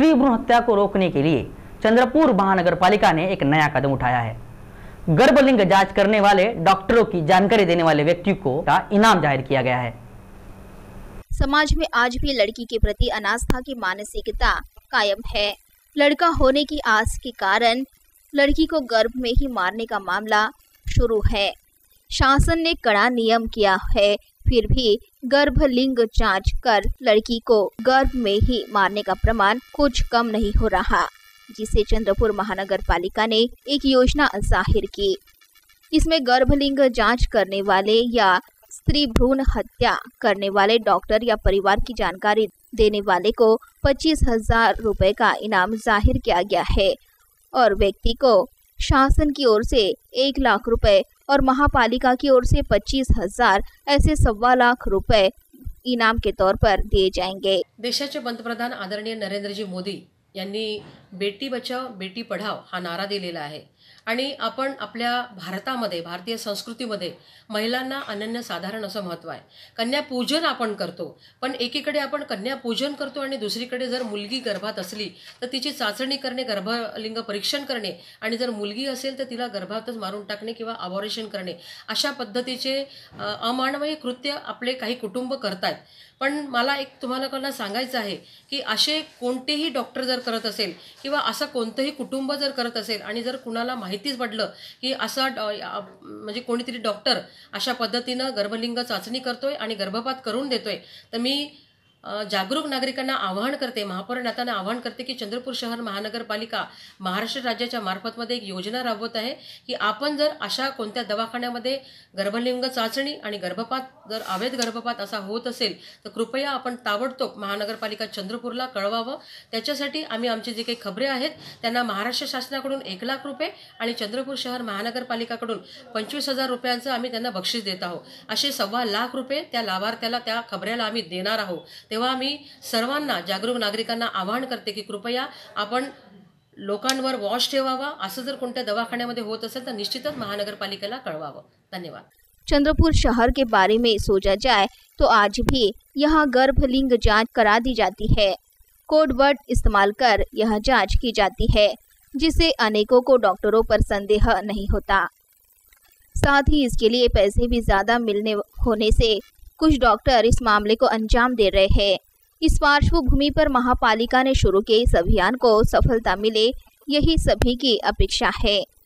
स्त्री भ्रूण हत्या को रोकने के लिए चंद्रपुर महानगर पालिका ने एक नया कदम उठाया है। गर्भलिंग जांच करने वाले डॉक्टरों की जानकारी देने वाले व्यक्ति को का इनाम जाहिर किया गया है। समाज में आज भी लड़की के प्रति अनास्था की मानसिकता कायम है। लड़का होने की आस के कारण लड़की को गर्भ में ही मारने का मामला शुरू है। शासन ने कड़ा नियम किया है, फिर भी गर्भलिंग जांच कर लड़की को गर्भ में ही मारने का प्रमाण कुछ कम नहीं हो रहा, जिसे चंद्रपुर महानगर पालिका ने एक योजना जाहिर की। इसमें गर्भलिंग जांच करने वाले या स्त्री भ्रूण हत्या करने वाले डॉक्टर या परिवार की जानकारी देने वाले को 25,000 रुपए का इनाम जाहिर किया गया है और व्यक्ति को शासन की ओर से 1 लाख रुपए और महापालिका की ओर से 25,000 ऐसे 1.25 लाख रुपए इनाम के तौर पर दिए जाएंगे। देशाचे पंतप्रधान आदरणीय नरेंद्रजी मोदी यांनी बेटी बचाओ बेटी पढाओ हा नारा दिलेला आहे आणि आपण आपल्या भारतामध्ये भारतीय संस्कृतीमध्ये महिलांना अनन्यसाधारण असं महत्त्व आहे। कन्यापूजन आपण करतो, पण एकीकडे आपण कन्यापूजन करतो आणि दुसरीकडे जर मुलगी गर्भात असली तर तिची चाचणी करणे, गर्भलिंग परीक्षण करणे आणि जर मुलगी असेल तर तिला गर्भातच मारून टाकणे किंवा अबॉर्शन करणे अशा पद्धतीचे अमानवीय कृत्य आपले काही कुटुंब करतात। पण मला एक तुम्हाला सांगायचं आहे की असे कोणतेही डॉक्टर जर करत असेल किंवा असं कोणतेही कुटुंब जर करत असेल आणि जर कुणाला माहितीच पडलं की असा म्हणजे कोणीतरी डॉक्टर अशा पद्धतीनं गर्भलिंग चाचणी करतोय आणि गर्भपात करून देतोय, तर मी जागरूक नागरिकांना आवाहन करते, महापौर नात्याने आवाहन करते की चंद्रपूर शहर महानगरपालिका महाराष्ट्र राज्याच्या मार्फतमध्ये एक योजना राबवत आहे की आपण जर अशा कोणत्या दवाखान्यामध्ये गर्भलिंग चाचणी आणि गर्भपात जर अवैध गर्भपात असा होत असेल तर कृपया आपण ताबडतोब महानगरपालिका चंद्रपूरला कळवावं। त्याच्यासाठी आम्ही आमचे जे काही खबरे आहेत त्यांना महाराष्ट्र शासनाकडून 1 लाख रुपये आणि चंद्रपूर शहर महानगरपालिकाकडून 25,000 रुपयांचं आम्ही त्यांना बक्षीस देत आहोत। असे 1.25 लाख रुपये त्या लाभार्थ्याला त्या खबऱ्याला आम्ही देणार आहोत। तेव्हा मी सर्वांना जागरूक नागरिकांना आवाहन करते की कृपया आपण लोकांवर वॉच ठेवावा। असं जर कोणत्या दवाखान्यामध्ये होत असेल तर निश्चितच महानगरपालिकेला कळवावं। धन्यवाद। चंद्रपुर शहर के बारे में सोचा जाए तो आज भी यहाँ गर्भलिंग जांच करा दी जाती है। कोड वर्ड इस्तेमाल कर यह जांच की जाती है, जिससे अनेकों को डॉक्टरों पर संदेह नहीं होता। साथ ही इसके लिए पैसे भी ज्यादा मिलने होने से कुछ डॉक्टर इस मामले को अंजाम दे रहे हैं। इस पार्श्वभूमि पर महापालिका ने शुरू किए इस अभियान को सफलता मिले, यही सभी की अपेक्षा है।